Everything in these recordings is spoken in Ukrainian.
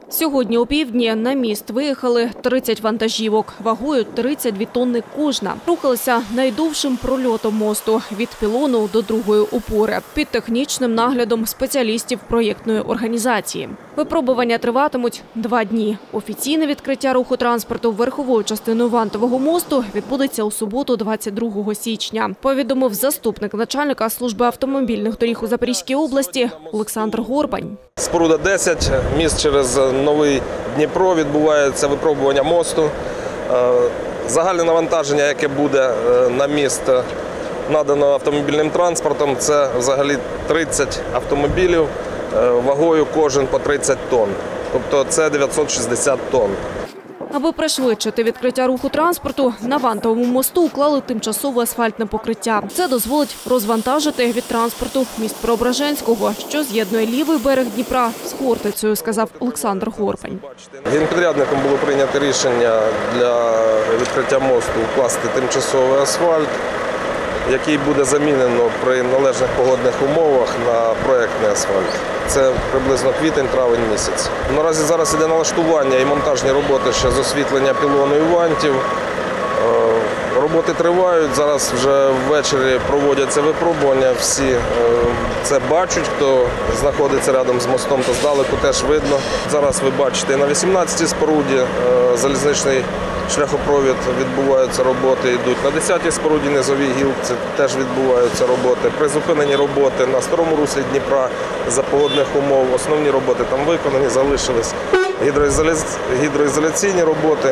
Сьогодні опівдні на міст виїхали 30 вантажівок, вагою 32 тонни кожна. Рухалися найдовшим прольотом мосту – від пілону до другої опори, під технічним наглядом спеціалістів проєктної організації. Випробування триватимуть 2 дні. Офіційне відкриття руху транспорту верховою частиною вантового мосту відбудеться у суботу, 22 січня, повідомив заступник начальника служби автомобільних доріг у Запорізькій області Олександр Горбань. Споруда 10, міст через Новий Дніпро, відбувається випробування мосту. Загальне навантаження, яке буде на міст, надано автомобільним транспортом, це взагалі 30 автомобілів, вагою кожен по 30 тонн. Тобто це 960 тонн. Аби пришвидшити відкриття руху транспорту, на вантовому мосту уклали тимчасове асфальтне покриття. Це дозволить розвантажити від транспорту міст Преображенського, що з'єднує лівий берег Дніпра з Хортицею, сказав Олександр Горбань. Генпідрядником було прийнято рішення для відкриття мосту укласти тимчасовий асфальт, який буде замінено при належних погодних умовах на проєктний асфальт. Це приблизно квітень-травень місяць. Наразі зараз іде налаштування і монтажні роботи ще з освітлення пілону і вантів. Роботи тривають, зараз вже ввечері проводяться випробування. Всі це бачать, хто знаходиться рядом з мостом, то здалеку теж видно. Зараз ви бачите, на 18-й споруді залізничний шляхопровід відбуваються роботи, йдуть. На 10-й споруді низовій гілці теж відбуваються роботи. Призупинені роботи на старому руслі Дніпра за погодних умов. Основні роботи там виконані, залишились гідроізоляційні роботи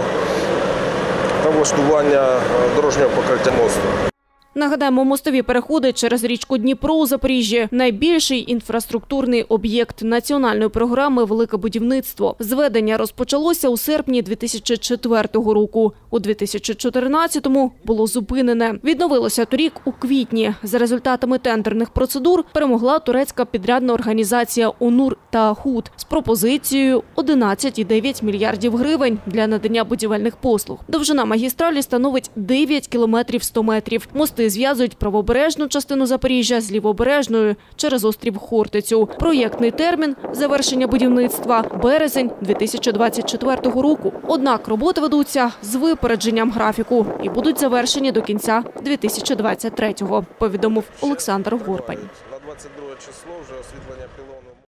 та влаштування дорожнього покриття мосту. Нагадаємо, мостові переходи через річку Дніпро у Запоріжжі – найбільший інфраструктурний об'єкт національної програми «Велике будівництво». Зведення розпочалося у серпні 2004 року. У 2014-му було зупинене. Відновилося торік у квітні. За результатами тендерних процедур перемогла турецька підрядна організація «Онур та Ахут» з пропозицією 11,9 мільярдів гривень для надання будівельних послуг. Довжина магістралі становить 9 кілометрів 100 метрів. Мости зв'язують правобережну частину Запоріжжя з лівобережною через острів Хортицю. Проєктний термін завершення будівництва – березень 2024 року. Однак роботи ведуться з випередженням графіку і будуть завершені до кінця 2023-го, повідомив Олександр Горбань. На 22 число вже освітлення пілону.